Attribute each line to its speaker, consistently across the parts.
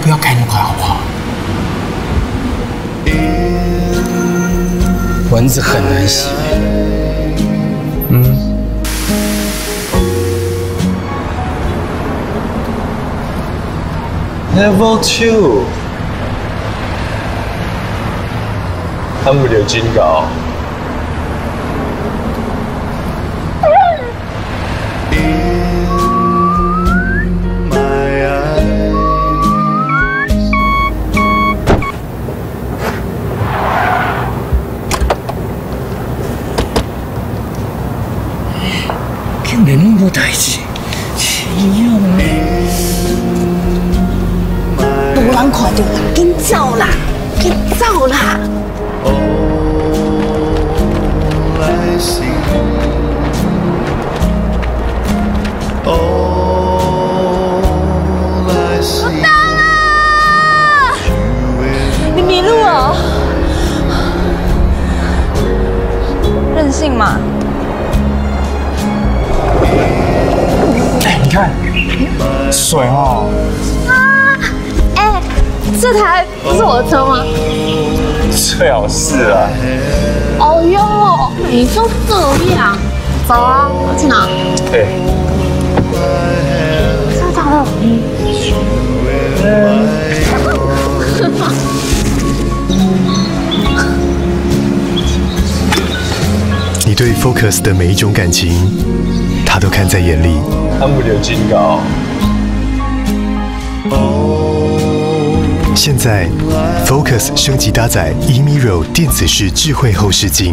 Speaker 1: 不要开那么快好不好？蚊子很难洗。
Speaker 2: Level 2，他们有警告。
Speaker 1: 竟然那么代志，奇妙呢！
Speaker 3: 无人看到啦，紧走啦，紧走啦！我到了！你迷路了？任性嘛！
Speaker 1: 哎，你看，水哦。
Speaker 3: 哎，这台不是我的车吗？
Speaker 2: 最好是啊。
Speaker 3: 哦哟，每都这样。走啊，去哪？
Speaker 2: 对。
Speaker 3: 真的假的？
Speaker 4: 你对 Focus 的每一种感情，他都看在眼里。
Speaker 2: 他们有警告。
Speaker 4: 现在 ，Focus 升级搭载 eMirror 电子式智慧后视镜。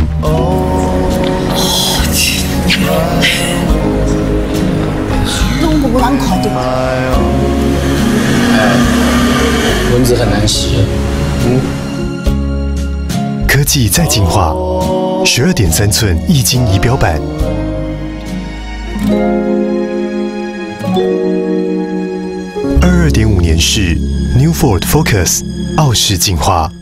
Speaker 3: 都无人看到。
Speaker 1: 蚊子很难洗。
Speaker 4: 科技再进化，12.3寸液晶仪表板。22.5年式 New Ford Focus 傲视进化。